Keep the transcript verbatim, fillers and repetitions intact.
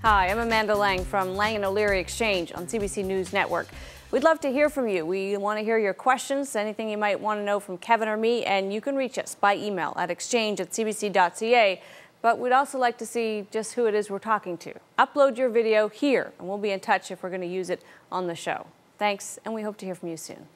Hi, I'm Amanda Lang from Lang and O'Leary Exchange on C B C News Network. We'd love to hear from you. We want to hear your questions, anything you might want to know from Kevin or me, and you can reach us by email at exchange at c b c dot c a. But we'd also like to see just who it is we're talking to. Upload your video here, and we'll be in touch if we're going to use it on the show. Thanks, and we hope to hear from you soon.